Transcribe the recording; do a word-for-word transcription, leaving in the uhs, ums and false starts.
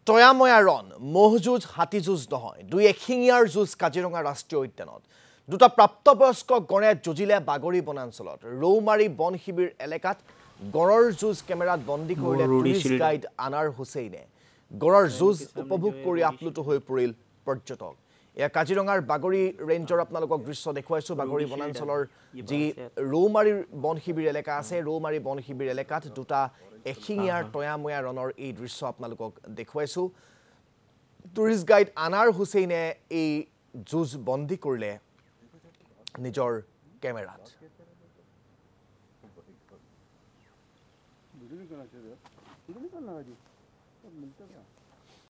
টয়াময়া ৰণ মহযুঁজ হাতী যুঁজ নহয় দুই এশিঙীয়াৰ যুঁজ কাজিৰঙা ৰাষ্ট্ৰীয় উদ্যানত দুটা প্ৰাপ্তবয়স্ক গড়ে যুঁজিলে বাগৰি বনাঞ্চলত ৰৌমাৰী বন শিবিৰ এলেকাত গড়ৰ যুঁজ কেমেৰাত বন্দী কৰিলে টুৰিষ্ট গাইড আনাৰ হুছেইনে গড়ৰ যুঁজ উপভোগ কৰি আপ্লুত হৈ পৰিল পৰ্যটক এয়া কাজিৰঙাৰ বাগৰি ৰেঞ্জৰ আপোনালোকক দৃশ্য দেখুৱাইছো বাগৰি বনাঞ্চলৰ যি ৰৌমাৰী বন শিবিৰ এলেকা আছে ৰৌমাৰী বন শিবিৰ এলেকাত দুটা এশিঙীয়াৰ টয়াময়া ৰণৰ এই দৃশ্য আপোনালোকক দেখুৱাইছো টুৰিষ্ট গাইড আনাৰ হুছেইনে এই যুঁজ বন্দী কৰিলে নিজৰ কেমেৰাত